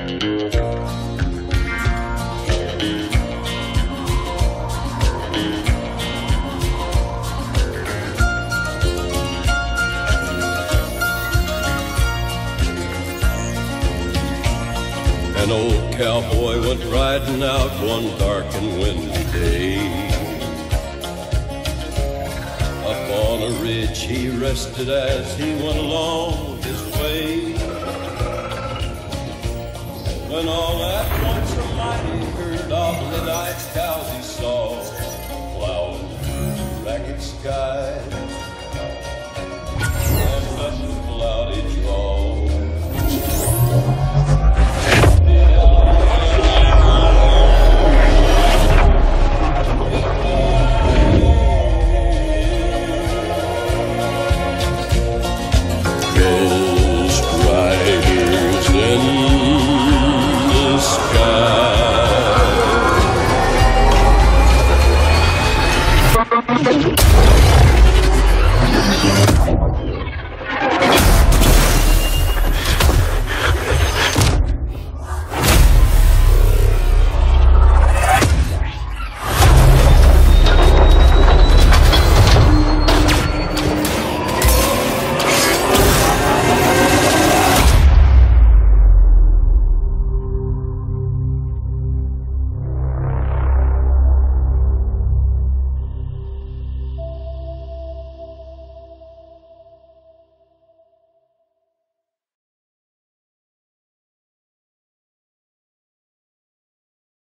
An old cowboy went riding out one dark and windy day. Up on a ridge he rested as he went along his way. When all at once a mighty herd of the night cows he saw plowing through the ragged sky.